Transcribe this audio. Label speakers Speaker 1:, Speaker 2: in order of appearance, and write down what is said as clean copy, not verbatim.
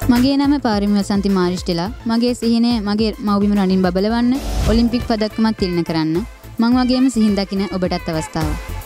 Speaker 1: මගේ නම පාරිමි වසන්ති මාරිෂ්ටිලා. මගේ සිහිනය මගේ මව්බිම රණින් බබලවන්න, ඔලිම්පික් පදක්කමක් තිළින කරන්න. මං වගේම සිහින් දකින ඔබටත් අවස්ථාවක්.